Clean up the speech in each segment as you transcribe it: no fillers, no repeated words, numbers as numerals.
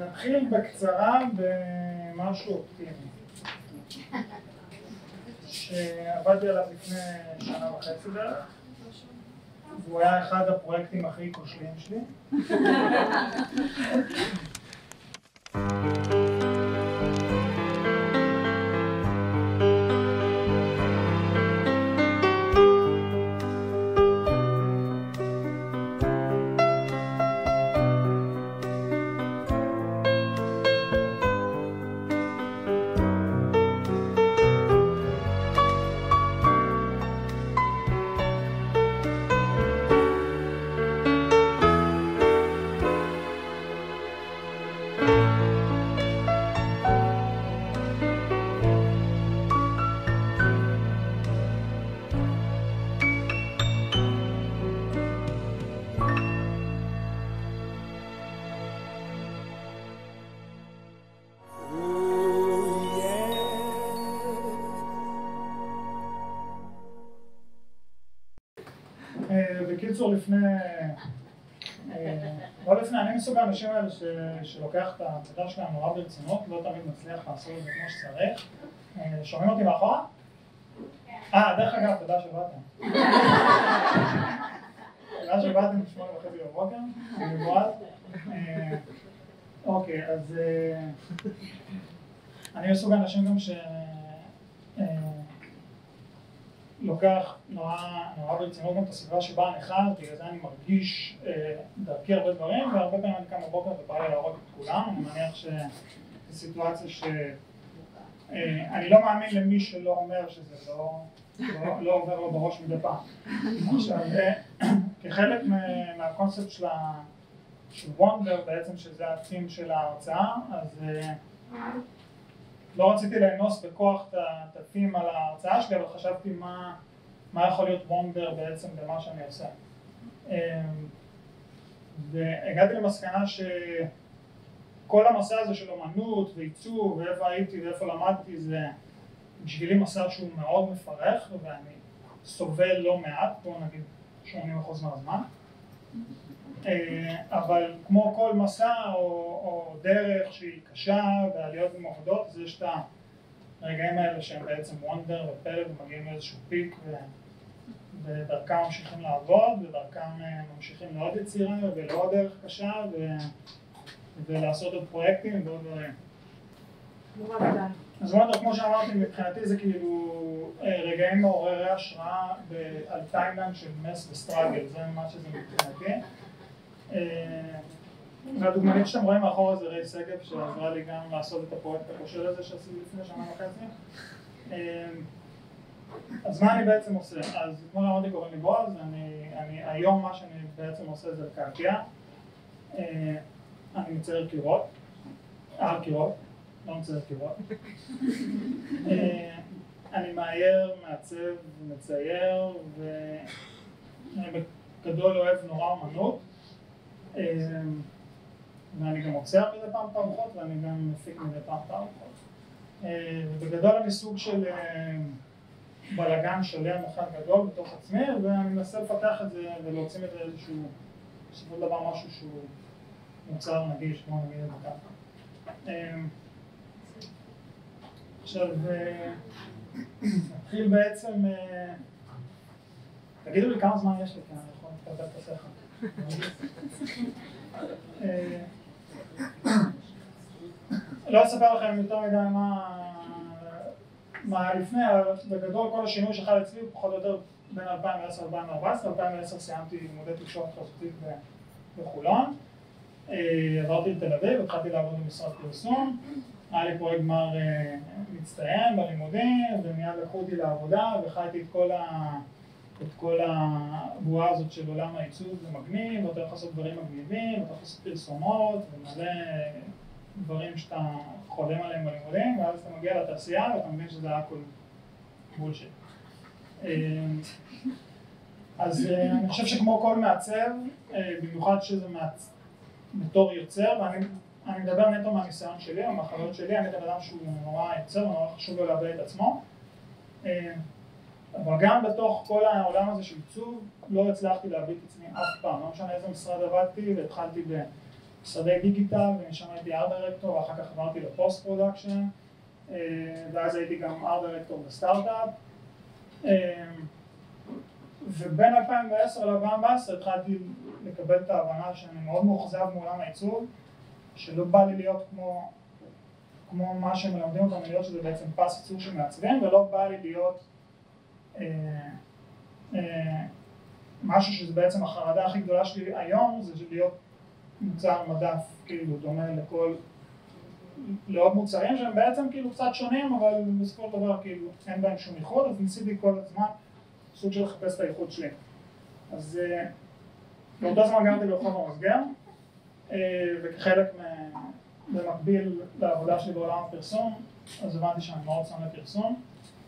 נתחיל בקצרה במשהו אופטימי שעבדתי עליו לפני שנה וחצי בערך, והוא היה אחד הפרויקטים הכי כושלים שלי. בקיצור, אני מסוג האנשים האלה שלוקח את העבודה שלהם נורא ברצינות, לא תמיד מצליח לעשות את זה כמו שצריך. שומעים אותי מאחורה? דרך אגב, תודה שבאתם. תודה שבאתם 8:30 בבוקר, אני בועז. אוקיי, אז אני מסוג האנשים גם לוקח נורא ברצינות גם את הסביבה שבה אני חי, בגלל זה אני מרגיש דרכי הרבה דברים, והרבה פעמים אני קם בבוקר ובא לי להרוג את כולם. אני מניח שזו סיטואציה שאני לא מאמין למי שלא אומר שזה לא עובר לו בראש מדי פעם. עכשיו, כחלק מהקונספט של וונדר, בעצם שזה התים של ההרצאה, אז לא רציתי לאנוס בכוח את התפים על ההרצאה שלי, אבל חשבתי מה יכול להיות וונדר בעצם במה שאני עושה. והגעתי למסקנה שכל המסע הזה של אומנות ועיצוב ואיפה הייתי ואיפה למדתי זה בשבילי מסע שהוא מאוד מפרך ואני סובל לא מעט, בואו נגיד 80% מהזמן. אבל כמו כל מסע או דרך שהיא קשה ועליות ומורדות, אז יש את הרגעים האלה שהם בעצם וונדר ופלא ומגיעים לאיזשהו פיק ודרכם ממשיכים לעבוד ודרכם ממשיכים לעוד יצירה ולעוד דרך קשה ולעשות עוד פרויקטים ועוד דברים. אז וונדר, כמו שאמרתי, מבחינתי זה כאילו רגעים מעוררי השראה על טיימליין של מס וסטראגל, זה מה שזה מבחינתי. והדוגמנית שאתם רואים מאחורה זה ריי סגב שעזרה לי גם לעשות את הפרויקט הכושל הזה שעשיתי לפני שנה וחצי. אז מה אני בעצם עושה? אז כמו שאמרתי, קוראים לי בועז, היום מה שאני בעצם עושה זה לקעקע. אני מצייר קירות, לא מצייר קירות. אני מאייר, מעצב ומצייר, ואני בגדול אוהב נורא אומנות. ואני גם עוצר מדי פעם תערוכות ואני גם מפיק מדי פעם תערוכות. ובגדול אני סוג של בלגן שלם אחד גדול בתוך עצמי, ואני מנסה לפתח את זה ולהוציא את זה איזשהו, בסופו של דבר משהו שהוא מוצר נגיש, כמו נגיד את זה ככה. עכשיו, נתחיל בעצם, תגידו לי כמה זמן יש לי, כי אני יכול לקבל את השכל. לא אספר לכם יותר מדי מה לפני, אבל בגדול כל השינוי שחל אצלי פחות או יותר בין 2010-2014. 2010 סיימתי לימודי תקשורת חזותית בחולון, עברתי לתל אביב, התחלתי לעבוד במשרד פרסום, היה לי פרויקט גמר מצטיין בלימודים ומיד לקחו אותי לעבודה וחייתי את כל הבועה הזאת של עולם העיצוב ומגניב, ואתה יכול לעשות דברים מגניבים, ואתה יכול לעשות פרסומות ומלא דברים שאתה חולם עליהם בלימודים, ואז אתה מגיע לתעשייה ואתה מבין שזה היה הכל בולשיט. אז אני חושב שכמו כל מעצב, במיוחד שזה בתור יוצר, ואני מדבר נטו מהניסיון שלי או מהחוויות שלי, אני את הבן אדם שהוא נורא יוצר ונורא חשוב לו להביא את עצמו. אבל גם בתוך כל העולם הזה של עיצוב לא הצלחתי להביא את עצמי אף פעם, לא משנה איזה משרד עבדתי והתחלתי משרדי דיגיטל, ומשם הייתי ארט דירקטור, ואחר כך עברתי לפוסט פרודקשן, ואז הייתי גם ארט דירקטור בסטארט-אפ. ובין 2010 ל-2014 התחלתי לקבל את ההבנה שאני מאוד מאוכזב מעולם העיצוב, שלא בא לי להיות כמו מה שמלמדים אותם להיות שזה בעצם פס ייצור של מעצבים, ולא בא לי להיות משהו שזה בעצם החרדה הכי גדולה שלי היום, זה להיות מוצר מדף כאילו דומה לעוד מוצרים שהם בעצם כאילו קצת שונים, אבל בסופו של דבר כאילו אין בהם שום ייחוד, אז ניסיתי כל הזמן סוג של לחפש את הייחוד שלי. אז באותו זמן גרתי ברחוב המסגר, וכחלק במקביל לעבודה שלי בעולם הפרסום, אז הבנתי שאני מאוד שונא פרסום.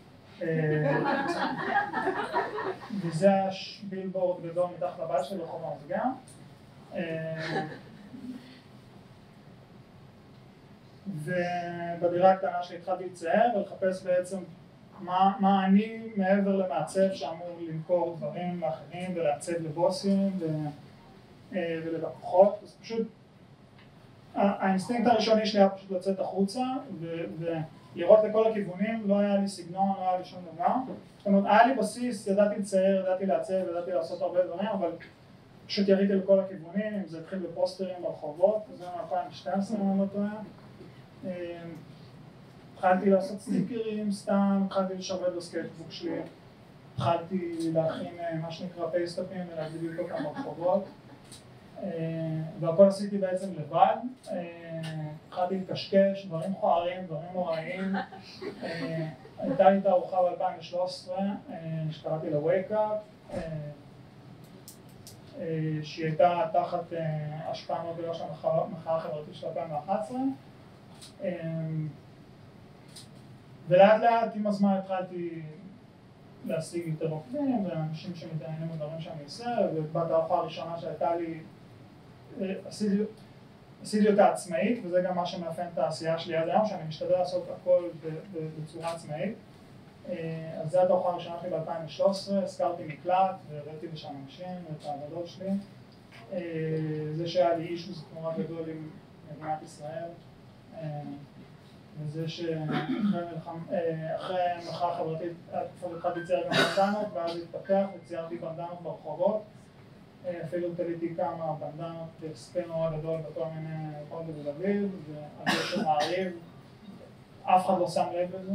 וזה היה בילבורד גדול מתחת לבית שלי ברחוב המסגר. ובדירה הקטנה שלי התחלתי לצייר ולחפש בעצם מה אני מעבר למעצב שאמור למכור דברים לאחרים ולעצב לבוסים וללקוחות. אז פשוט האינסטינקט הראשוני שלי היה פשוט לצאת החוצה ולראות לכל הכיוונים, לא היה לי סגנון, לא היה לי שום דבר. זאת אומרת, היה לי בסיס, ידעתי לצייר, ידעתי לעצב, ידעתי לעשות הרבה דברים, אבל פשוט יריתי לכל הכיוונים, אם זה התחיל בפוסטרים ברחובות, זה מ-2012 אם אני לא טועה. התחלתי לעשות סטיקרים סתם, התחלתי לשבת בסקייטבוק שלי, התחלתי להכין מה שנקרא פייסטאפים ולהגדיל אותם ברחובות, והכל עשיתי בעצם לבד. התחלתי לקשקש, דברים מכוערים, דברים נוראיים. הייתה לי תערוכה ב-2013 שקראתי לה Wake Up, שהיא הייתה תחת השפעה מאוד גדולה של המחאה החברתית של 2011. ולאט לאט עם הזמן התחלתי להשיג יותר עוקבים ואנשים שמתעניינים בדברים שאני עושה, ובתערוכה הראשונה שהייתה לי עשיתי אותה עצמאית, וזה גם מה שמאפיין את העשייה שלי עד היום, שאני משתדל לעשות הכל בצורה עצמאית. אז זו התערוכה הראשונה שלי ב-2013, הזכרתי מקלט והראיתי לשם אנשים ואת העבודות שלי. זה שהיה לי אישו זה תמורה גדול עם מדינת ישראל, וזה שאחרי המחאה החברתית התחלתי לצייר גם בנדנות, ואז התפתח וציירתי בנדנות ברחובות. אפילו תליתי כמה בנדנות בספן נורא גדול בכל מיני מקומות בתל אביב, ועל זה שמעריב, אף אחד לא שם לב לזה.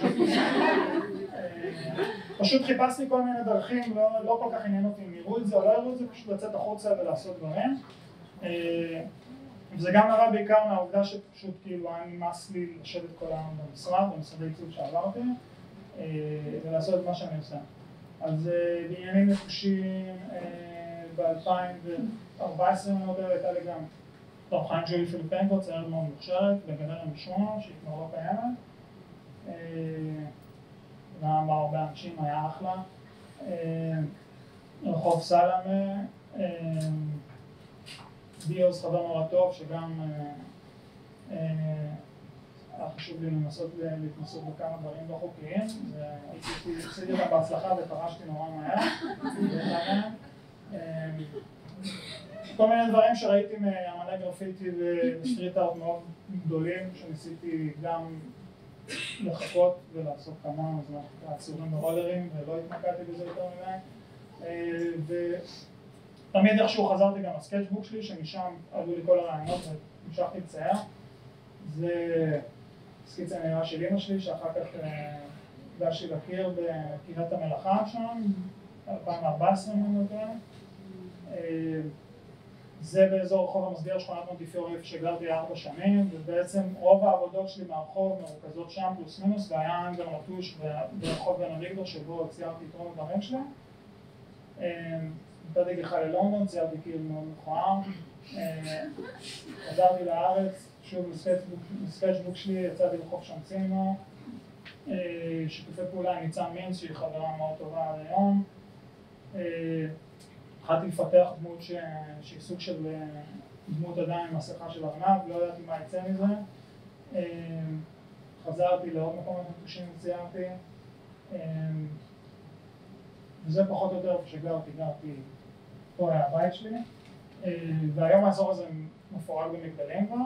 פשוט חיפשתי כל מיני דרכים, לא כל כך עניין אותי אם יראו את זה או לא יראו את זה, פשוט לצאת החוצה ולעשות דברים. וזה גם נראה בעיקר מהעובדה שפשוט כאילו היה נמאס לי לשבת כל היום במשרדי עיצוב שעברתי, ולעשות את מה שאני עושה. אז בעניינים נפושים, ב-2014 הייתה לי גם תערוכה עם ג'ולי פיליפנקו, ציירת מאוד מוכשרת, בגלריה משמונה, שהיא כבר לא קיימת. גם בהרבה אנשים, היה אחלה. רחוב סלמה, ביוז חבר נורא טוב, שגם היה חשוב לי להתנסות בכמה דברים לא חוקיים, ועשיתי אותם בהצלחה ופרשתי נורא מהר. כל מיני דברים שראיתי מאמני גרפיטי וסטריט ארט מאוד גדולים, שניסיתי גם לחכות ולעשות כמה עצורים ברולרים, ולא התמקדתי בזה יותר מדי. ותמיד איכשהו חזרתי גם לסקייטבוק שלי, שמשם עלו לי כל הרעיונות והמשכתי לצייר. זה סקיצה מהירה של אמא שלי, שאחר כך הגשתי להכיר בקהילת המלאכה שם, 2014 אם אני לא טועה. זה באזור רחוב המסגר, שכונת מונטיפיורי, איפה שגרתי 4 שנים, ובעצם רוב העבודות שלי מהרחוב מרוכזות שם פלוס מינוס, והיה אנגר נטוש ברחוב בן אביגדור שבו ציירתי את רוב הדברים שלי. נתתי גיחה ללונדון, ציירתי קהיל מאוד מכוער. חזרתי לארץ, שוב מסקייטבוק שלי, יצאתי לחוף שמצ'ינו, שיתופי פעולה עם ניצן מינץ, שהיא חברה מאוד טובה עד היום. התחלתי לפתח דמות שהיא סוג של דמות עדיין עם מסכה של ארנב, לא ידעתי מה יצא מזה. חזרתי לעוד מקומות נטושים וציירתי. וזה פחות או יותר איפה שגרתי, פה היה הבית שלי. והיום האזור הזה מפורק במגדלים כבר.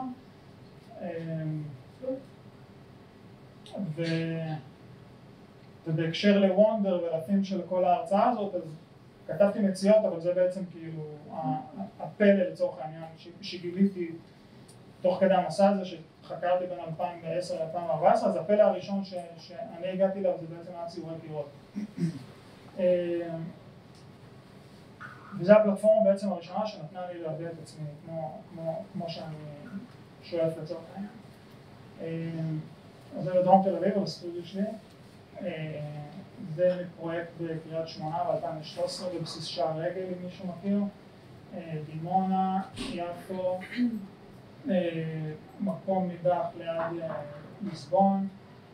ובהקשר לוונדר ולתים של כל ההרצאה הזאת, אז כתבתי מציאות, אבל זה בעצם כאילו הפלא לצורך העניין שגיליתי תוך כדי המסע הזה שחקרתי בין 2010 ל-2014, אז הפלא הראשון שאני הגעתי אליו זה בעצם היה ציורי קירות. וזו הפלטפורמה בעצם הראשונה שנתנה לי להביע את עצמי, כמו שאני שואף לצורך העניין. אז זה בדרום תל אביב, בסטודיו שלי. זה פרויקט בקריית שמונה ב-2013 בבסיס שער רגל, אם מישהו מכיר. דימונה, יפו, מקום נידח ליד ליסבון,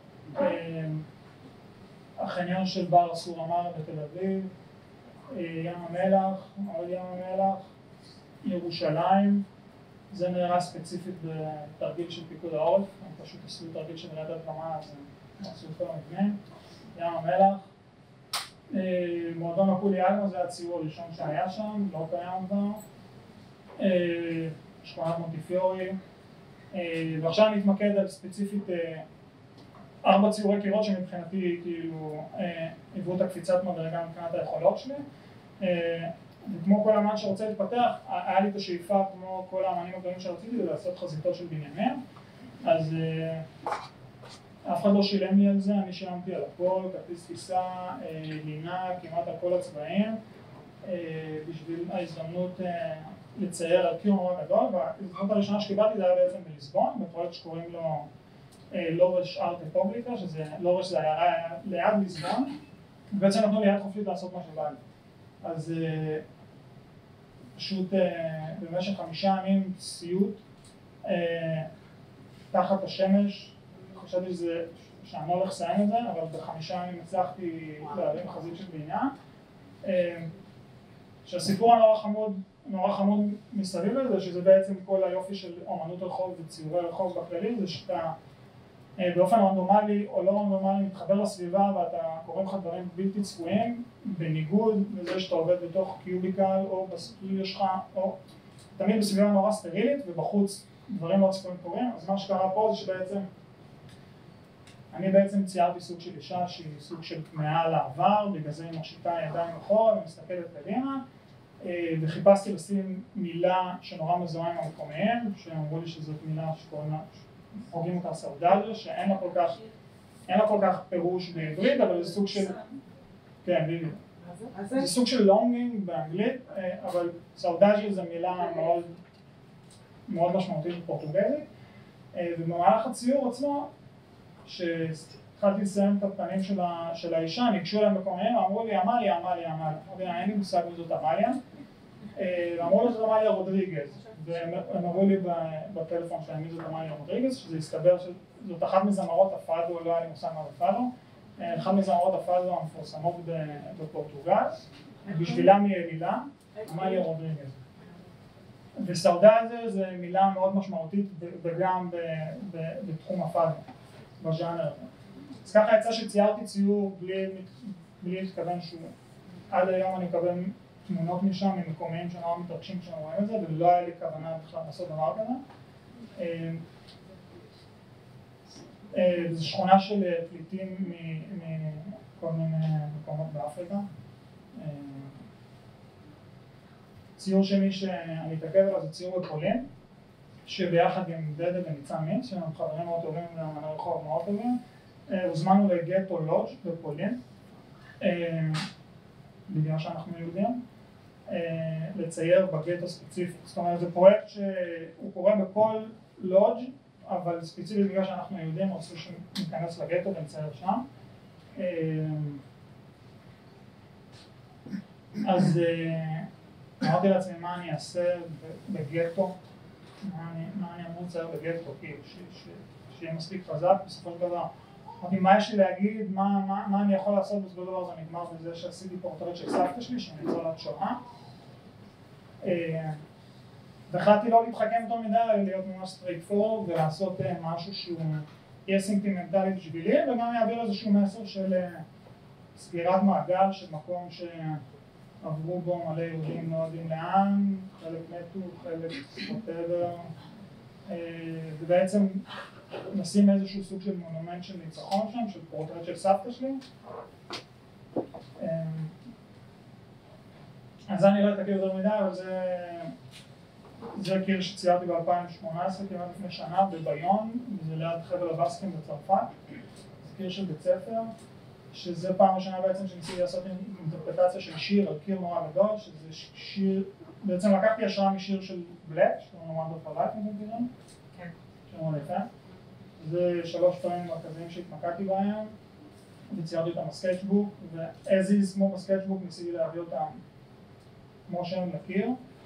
החניון של בר סור אמר בתל אביב, ים המלח, עוד ים המלח, ירושלים. זה נראה ספציפית בתרגיל של פיקוד העורף, הם פשוט עשו תרגיל של רעידת אדמה, אז הם עשו כל המבנה. ים המלח, מועדון הפולי אלמה זה הציור הראשון שהיה שם, לא קיים כבר. שכונת מונטיפיורי, ועכשיו אני אתמקד על ספציפית 4 ציורי קירות שמבחינתי כאילו היוו את הקפיצת מדרגה מבחינת היכולות שלי. וכמו כל אמן שרוצה להתפתח, היה לי את השאיפה כמו כל האמנים הגדולים שרציתי לעשות חזיתות של בניינים, אז אף אחד לא שילם לי על זה, אני שילמתי על הכל, כרטיס טיסה, לינה, כמעט על כל הצבעים, בשביל ההזדמנות לצייר על קיום נורא גדול, וההזדמנות הראשונה שקיבלתי זה היה בעצם בליסבון, בפרויקט שקוראים לו לורש ארט רפובליקה, שזה לורש זה היה ליד ליסבון, ובעצם נתנו לי יד חופשית לעשות מה שבא לי. אז פשוט במשך 5 ימים סיוט תחת השמש, חשבתי שאני לא הולך לסיים את זה, אבל ב5 ימים הצלחתי להרים חזית של בניין. שהסיפור נורא חמוד מסביב לזה, שזה בעצם כל היופי של אומנות רחוב וציורי רחוב בכללי, זה שאתה באופן רנדומלי או לא רנדומלי מתחבר לסביבה ואתה קוראים לך דברים בלתי צפויים, בניגוד לזה שאתה עובד בתוך קיוביקל או בסטודיו שלך, או תמיד בסביבה נורא סטרילית ובחוץ דברים לא צפויים קורים. אז מה שקרה פה זה שבעצם אני בעצם ציירתי סוג של אישה שהיא סוג של כמהה לעבר, בגלל זה היא מושיטה ידיים אחורה ומסתכלת קדימה, וחיפשתי לשים מילה שנורא מזוהה עם המקומיים, שאמרו לי שזאת מילה שקוראים לה, הוגים אותה סאודליה, שאין לה כל כך פירוש בעברית, אבל זה סוג של, כן, בדיוק. זה סוג של לונגינג באנגלית, אבל סאודליה זו מילה מאוד משמעותית בפורטוגזית, ובמהלך הציור עצמו, שהתחלתי לסיים את הפנים של האישה, ניגשו אליהם מקומיים, אמרו לי, אמליה. אין לי מושג מזאת אמליה. ואמרו לי, זאת אמליה רודריגז. והם אמרו לי בטלפון שלהם, מי זאת אמליה רודריגז, שזה הסתבר שזאת אחת מזמרות הפאדו, לא היה לי מושג מה בפאדו, אחת מזמרות הפאדו המפורסמות בפורטוגל, בשבילם היא אלילה, אמליה רודריגז. וסאודליה זה מילה מאוד משמעותית, וגם בתחום הפאדו. בז'אנר הזה. אז ככה יצא שציירתי ציור בלי להתכוון שהוא, עד היום אני מקבל תמונות משם ממקומיים שנורא מתרגשים כשאנחנו רואים את זה, ולא היה לי כוונה בכלל לעשות דבר כזה. זו שכונה של פליטים מכל מיני מקומות באפריקה. ציור שני שאני אתעכב עליו זה ציור בפולין, שביחד עם דדה וניצן מינץ, שאנחנו חברים מאוד טובים ואמני רחוב מאוד טובים, הוזמנו לגטו לודג' בפולין, בגלל שאנחנו יהודים, לצייר בגטו ספציפית. זאת אומרת, זה פרויקט שהוא קורה בכל לודג', אבל ספציפית בגלל שאנחנו יהודים, רצו שניכנס לגטו ונצייר שם. אז אמרתי לעצמי מה אני אעשה בגטו, מה אני אמור לצייר בגטו, שיהיה מספיק חזק, בסופו של דבר. אמרתי, מה יש לי להגיד, מה אני יכול לעשות, בסופו של דבר זה נגמר בזה שעשיתי פורטרט של סבתא שלי, שהיא ניצולת שואה. והחלטתי לא להתחכם יותר מדי, להיות ממש סטרייט פורוורד ולעשות משהו שהוא יהיה סנטימנטלי בשבילי, וגם יעביר איזשהו מסר של סגירת מעגל, של מקום עברו בו מלא יהודים לא יודעים לאן, חלק מתו, חלק whatever, ובעצם נשים איזשהו סוג של מונומנט של ניצחון שם, של פורטרט של סבתא שלי. אז אני לא אתעכב יותר מדי, אבל זה קיר שציירתי ב-2018, כמעט לפני שנה, בביון, וזה ליד חבל הבסקים בצרפת. זה קיר של בית ספר, שזה פעם ראשונה בעצם שניסיתי לעשות אינטרפרטציה של שיר על קיר נורא גדול, שזה שיר, בעצם לקחתי השראה משיר של בלק, שקוראים לו Wonderful Life, אם אתם יודעים? כן. שמעון יפה. זה 3 פעמים מרכזיים שהתמקדתי בהם, וציירתי אותם בסקייצ'בוק, ו-as is, כמו בסקייצ'בוק, ניסיתי להביא אותם כמו שהם לקיר.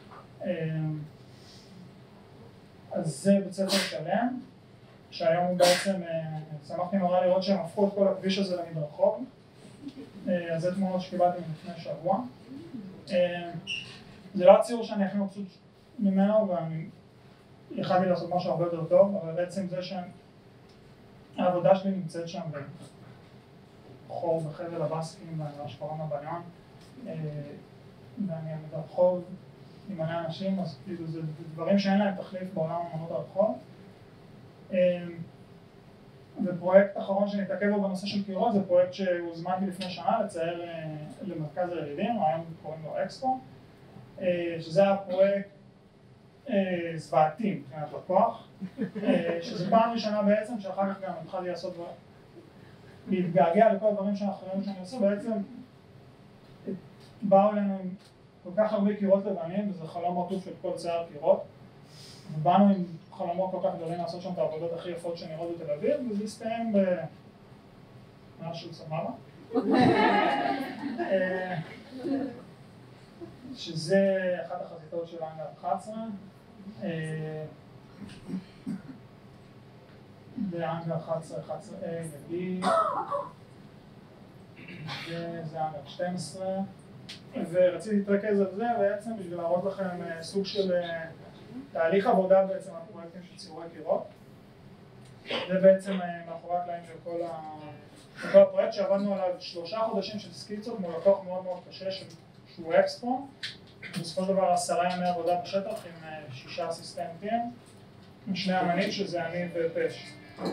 אז זה בית ספר שלם, שהיום הוא בעצם, שמחתי נורא לראות שהם הפכו את כל הכביש הזה למדרחוב. אז זה תמונות שקיבלתי לפני שבוע. זה לא הציור שאני הכי מבסוט ממנו, ואני יכלתי לעשות משהו הרבה יותר טוב, אבל בעצם זה שהעבודה שלי נמצאת שם בחור בחבל הבסקים, ואני שקוראים לבניון, ואני מדרחוב עם מלא אנשים, אז כאילו זה דברים שאין להם תחליף בעולם אמנות הרחוב. ופרויקט אחרון שנתעכב בו בנושא של קירות, זה פרויקט שהוזמנתי לפני שנה לצייר למרכז הירידים, היום קוראים לו אקספו, שזה היה פרויקט זוועתי מבחינת לקוח, שזה פעם ראשונה בעצם, שאחר כך גם התחלתי לעשות להתגעגע לכל הדברים שאחרים שאני עושה, בעצם באו אלינו עם כל כך הרבה קירות לבנים, וזה חלום רטוב של כל צייר קירות, ובאנו עם חלומות כל כך גדולים לעשות שם את העבודות הכי יפות שנראות בתל אביב, וזה הסתיים במשהו סבבה. שזה אחת החזיתות של האנגר 11. באנגר 11, 11A ו-B, וזה האנגר 12. ורציתי להתרכז על זה בעצם בשביל להראות לכם סוג של תהליך עבודה בעצם על פרויקטים של ציורי קירות. זה בעצם מאחורי הקלעים של כל הפרויקט שעבדנו עליו 3 חודשים של סקיצות מול לקוח מאוד מאוד קשה שהוא אקספו. בסופו של דבר 10 ימי עבודה בשטח עם 6 אסיסטנטים, עם 2 אמנים שזה אני ופש.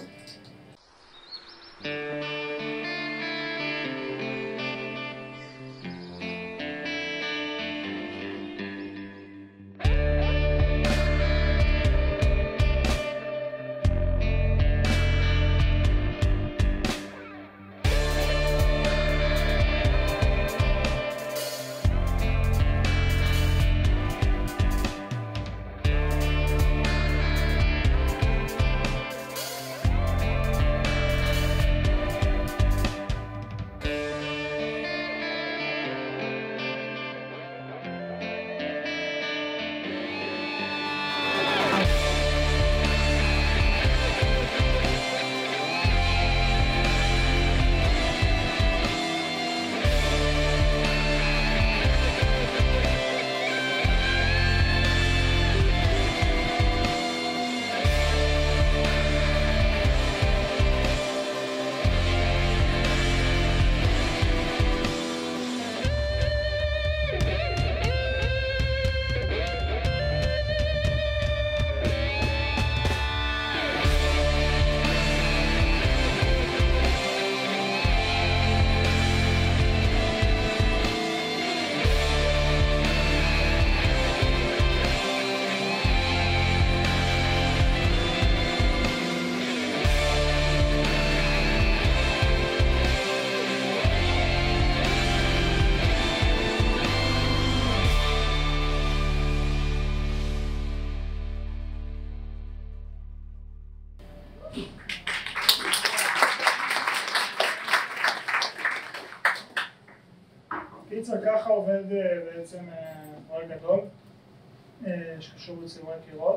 ככה עובד בעצם פרויקט גדול שקשור לציורי קירות.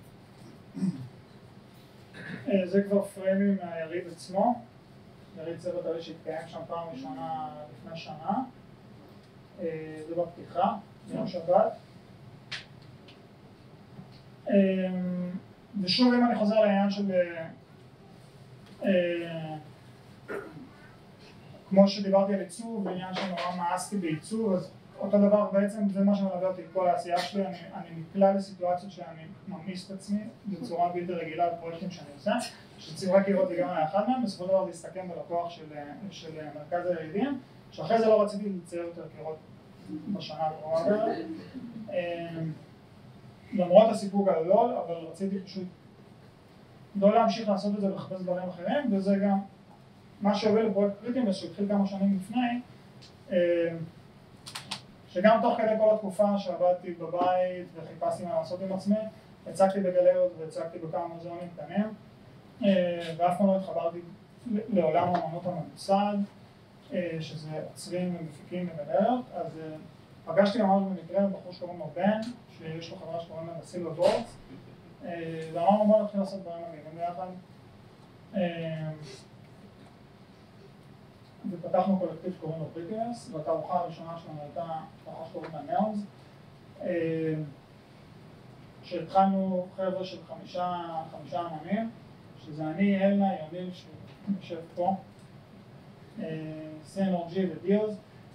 זה כבר פריימים מהיריד עצמו, יריד צוות הרי שהתקיים שם פעם ראשונה לפני שנה. זה בפתיחה, ביום שבת. ושוב, אם אני חוזר לעניין של כמו שדיברתי על עיצוב, בעניין שנורא מאסתי בעיצוב, אז אותו דבר בעצם זה מה שמלווה אותי כל העשייה שלי, אני נקלע לסיטואציות שאני ממליץ את עצמי בצורה בלתי רגילה בפרויקטים שאני עושה, שציורי קירות זה גם היה אחד מהם, בסופו של דבר זה הסתכם בלקוח של מרכז הירידים, שאחרי זה לא רציתי לצייר יותר קירות בשנה הקרובה, למרות הסיפוק הגדול, אבל רציתי פשוט לא להמשיך לעשות את זה ולחפש דברים אחרים, וזה גם מה שהוביל לפרויקט CreativeMornings שהתחיל כמה שנים לפני, שגם תוך כדי כל התקופה שעבדתי בבית וחיפשתי מה לעשות עם עצמי, הצגתי בגלריות והצגתי בכמה מוזיאונים קטנים, ואף פעם לא התחברתי לעולם האמנות הממוסד, שזה עוצרים ומפיקים בגלריות, אז פגשתי ממש במקרה בחור שקוראים לו בן, שיש לו חברה שקוראים לה סילבר בורדס, ואמרנו בוא נתחיל לעשות דברים מגניבים ביחד. ופתחנו קולקטיב שקוראים לו CreativeMornings, והתערוכה הראשונה שלנו הייתה תערוכה שקוראים לה נאונס, שהתחלנו חבר'ה של חמישה אמנים, שזה אני, אלנה, יוניל שיושב פה, CNRG ודיוז.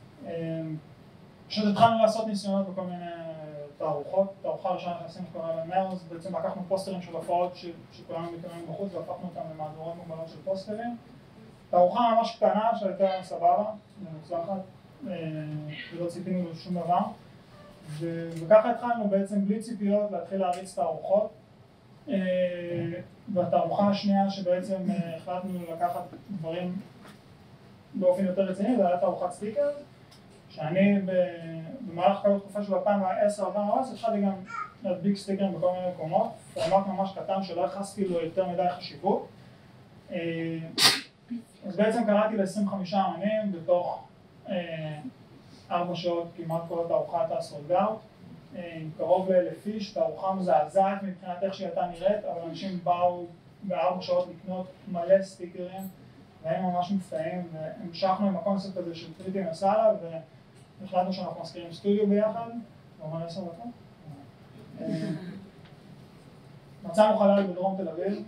פשוט התחלנו לעשות ניסיונות בכל מיני תערוכות. תערוכה הראשונה שעשינו שקוראים לה נאונס, בעצם לקחנו פוסטרים של הופעות שכולנו מתקיימים בחוץ והפכנו אותם למהדורות מוגבלות של פוסטרים. תערוכה ממש קטנה שהייתה סבבה, מוצלחת, ולא ציפינו לשום דבר. וככה התחלנו בעצם בלי ציפיות להתחיל להריץ תערוכות. והתערוכה השנייה שבעצם החלטנו לקחת דברים באופן יותר רציני, זה היה תערוכת סטיקרס, שאני במהלך כל התקופה של 2010-2014 התחלתי גם להדביק סטיקרים בכל מיני מקומות, פורמט ממש קטן שלא יחסתי לו יותר מדי חשיבות. אז בעצם קראתי ל-25 אמנים בתוך 4 שעות כמעט כל התערוכה הייתה סולד אאוט, עם קרוב ל-1,000 איש, תערוכה מזעזעת מבחינת איך שהיא הייתה נראית, אבל אנשים באו ב4 שעות לקנות מלא סטיקרים, והם ממש מופתעים, והמשכנו עם הקונספט הזה של CreativeMornings הלאה, והחלטנו שאנחנו מזכירים סטודיו ביחד, ממש 10 דקות. מצאנו חלל בדרום תל אביב,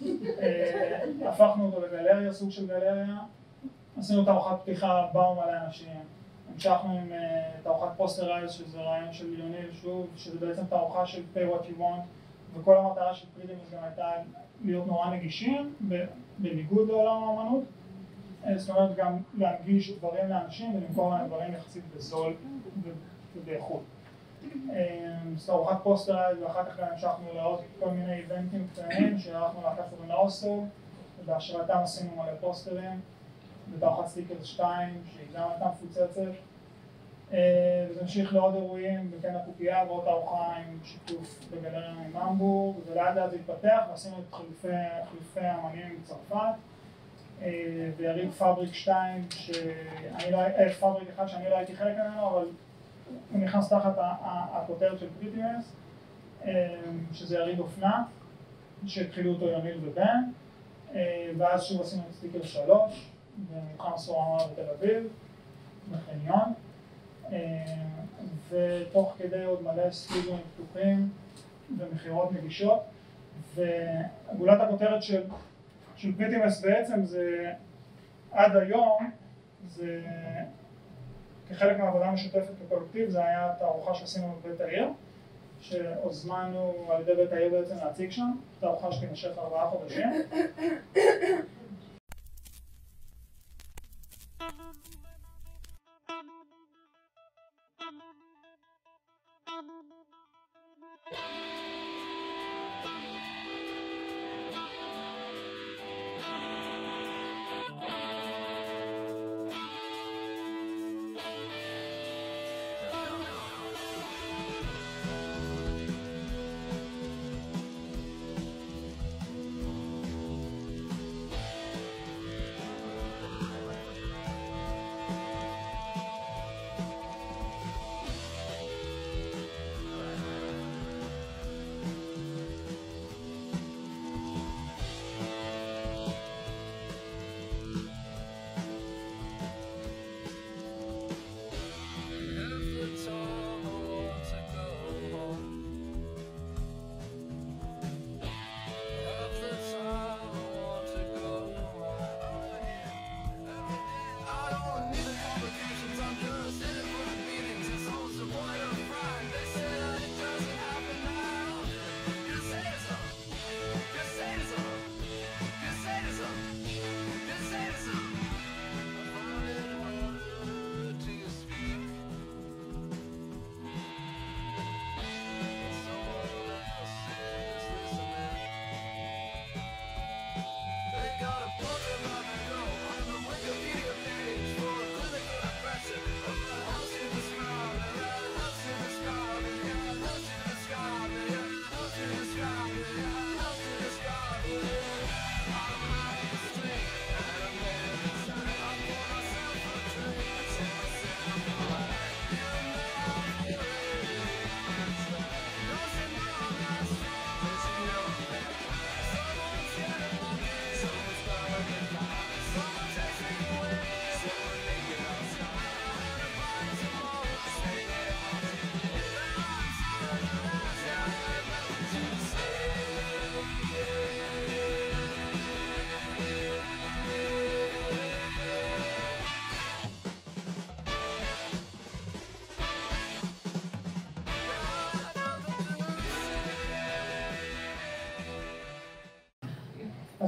הפכנו אותו לגלריה, סוג של גלריה, עשינו תערוכת פתיחה, באו מלא אנשים, המשכנו עם תערוכת פוסטרייז, שזה רעיון של יוניל שוב, שזה בעצם תערוכה של pay what you want, וכל המטרה של CreativeMornings גם הייתה להיות נורא נגישים, בניגוד לעולם האמנות, זאת אומרת גם להנגיש דברים לאנשים ולמכור להם דברים יחסית בזול ובאיכות. תערוכת פוסטרייז, ואחר כך גם המשכנו לעוד כל מיני איבנטים קטנים שערכנו להקת קוראים לאוסטר, ובהשראתם עשינו מלא פוסטרים, בתערוכת סטיקרס 2 שהיא גם הייתה מפוצצת, וזה המשיך לעוד אירועים בכן הקופייה ועוד תערוכה עם שיתוף בגלריה מממבורג, ולאט לאט זה התפתח ועשינו את חילופי האמנים מצרפת, ויריב פאבריק 2, פאבריק 1 שאני לא הייתי חלק ממנו, אבל הוא נכנס תחת הכותרת של CreativeMornings, שזה יריד אופנה, שהתחילו אותו יוניל ובן, ואז שוב עשינו את סטיקר 3, במתחם סורמה בתל אביב, בחניון, ותוך כדי עוד מלא סטודיואים פתוחים ומכירות נגישות, וגולת הכותרת של CreativeMornings בעצם זה עד היום, זה כחלק מהעבודה משותפת כקולקטיב, זה היה תערוכה שעשינו בבית העיר, שהוזמנו על ידי בית העיר בעצם להציג שם, תערוכה שתימשך 4 חודשים.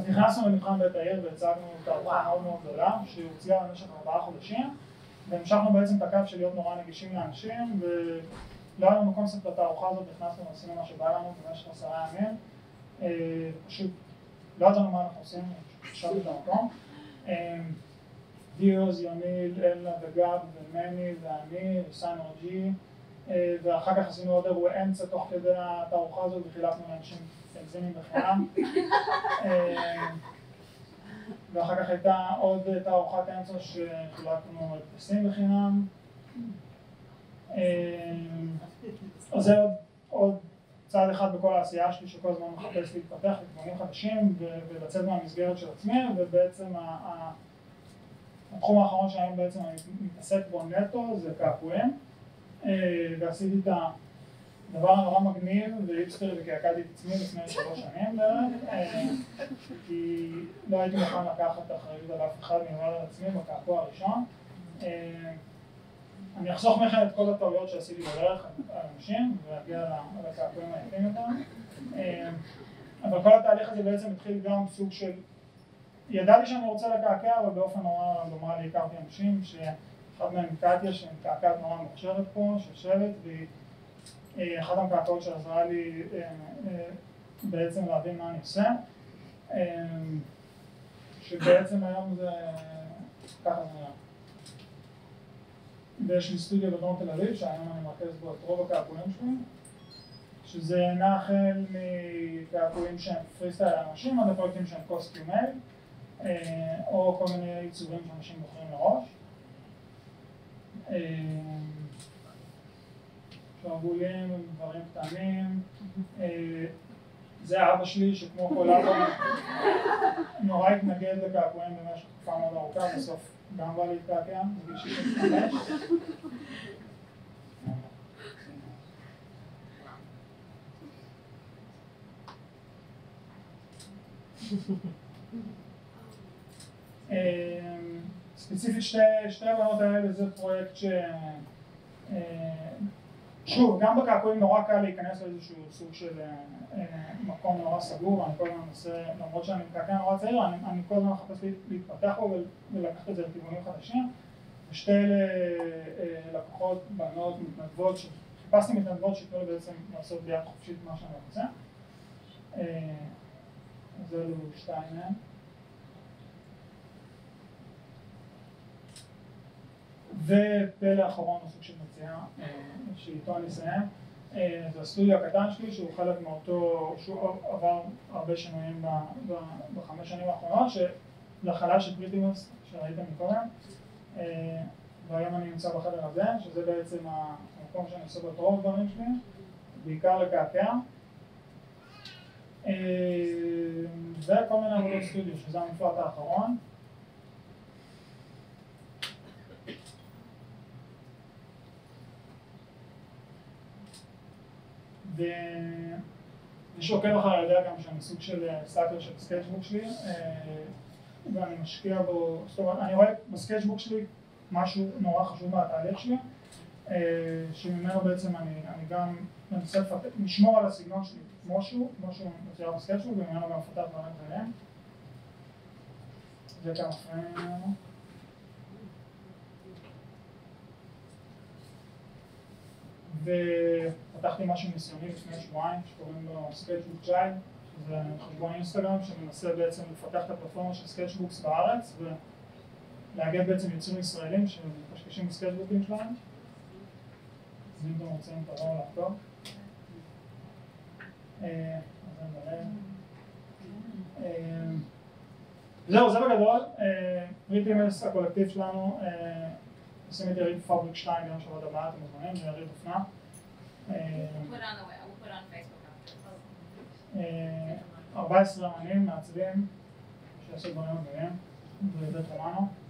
אז נכנסנו למתחם בית העיר והצגנו תערוכה מאוד מאוד גדולה שהוצגה במשך 4 חודשים והמשכנו בעצם את הקו של להיות נורא נגישים לאנשים ולא היה לנו קונספט לתערוכה הזאת, נכנסנו ועשינו מה שבא לנו במשך 10 ימים פשוט לא ידענו מה אנחנו עושים, פשוט את המקום דיוז, יוניל, אלנה וגב ומני ואני וסן אורג'י ואחר כך עשינו עוד אירועי אמצע תוך כדי התערוכה הזאת וחילקנו לאנשים אקזימים בחינם ואחר כך הייתה עוד תערוכת אמצע שחילקנו הדפסים בחינם אז זה עוד צעד אחד בכל העשייה שלי שכל הזמן מחפש להתפתח לכיוונים חדשים ולצאת מהמסגרת של עצמי ובעצם התחום האחרון שהיום בעצם אני מתעסק בו נטו זה קעקועים ועשיתי את הדבר הנורא מגניב והיפסטרי וקעקעתי את עצמי לפני 3 שנים בערך כי לא הייתי מוכן לקחת את האחריות על אף אחד מלבד על עצמי בקעקוע הראשון אני אחסוך מכם את כל הטעויות שעשיתי בדרך על אנשים ולהגיע לקעקועים היפים אותם אבל כל התהליך הזה בעצם התחיל גם סוג של ידעתי שאני רוצה לקעקע אבל באופן נורא נורמלי הכרתי אנשים שאחד מהם קטיה שמקעקעת נורא מוכשרת פה שיושבת והיא אחת המקעקעות שעזרה לי בעצם להבין מה אני עושה שבעצם היום זה ככה זה נראה ויש לי סטודיו בדרום תל אביב שהיום אני מרכז בו את רוב הקעקועים שלי שזה נע החל מקעקועים שהם פריסטייל לאנשים עד הפרויקטים שהם קוסטיום מייד או כל מיני עיצובים שאנשים בוחרים מראש שרבולים, דברים קטנים זה אבא שלי שכמו כל אבא נורא התנגד לקעקועים במשך תקופה מאוד ארוכה בסוף גם בא להתקעקע בגיל 65 ספציפית שתי הבנות האלה זה פרויקט שוב, גם בקעקועים נורא קל להיכנס לאיזשהו סוג של מקום נורא סגור, אני כל הזמן מנסה, למרות שאני מקעקע נורא צעיר, אני כל הזמן מחפש להתפתח בו ולקחת את זה לכיוונים חדשים ושתי לקוחות, בנות, מתנדבות, חיפשתי מתנדבות שיתנו לי בעצם לעשות ביד חופשית מה שאני רוצה אז אלו 2 מהם ופלא אחרון הסוג של מציאה שאיתו אני אסיים זה הסטודיו הקטן שלי שהוא חלק מאותו, שהוא עבר הרבה שינויים ב5 שנים האחרונות לחלל של CreativeMornings שראיתם מקודם והיום אני נמצא בחדר הזה שזה בעצם המקום שאני עושה בו את רוב הדברים שלי בעיקר לקעקע וכל מיני עבודות סטודיו שזה המפרט האחרון ומי שעוקב אחרי יודע גם שאני סוג של סאקר של סקייצ'בוק שלי ואני משקיע בו, זאת אומרת, אני רואה בסקייצ'בוק שלי משהו נורא חשוב מהתהליך שלי שממנו בעצם אני גם מנסה לשמור על הסגנון שלי כמו שהוא מצויר בסקייצ'בוק וממנו גם מפתח דברים אחרים זה כמה פריימים ממנו ופתחתי משהו ניסיוני לפני שבועיים שקוראים לו סקייצ'בוק צ'יילד שזה חשבון אינסטגרם שמנסה בעצם לפתח את הפלטפורמה של סקייצ'בוקס בארץ ולהגיע בעצם יוצרים ישראלים שמקשקשים בסקייצ'בוקים שלהם אז אם אתם רוצים תבואו לחקור זהו, זה בגדול CreativeMornings הקולקטיב שלנו עושים את יריד פאבריק 2 ביום שבת הבאה, אתם מוזמנים, זה יריד אופנה. We'll put on Facebook after. 14 אמנים מעצבים שיעשו דברים מגניבים בבית רומנו.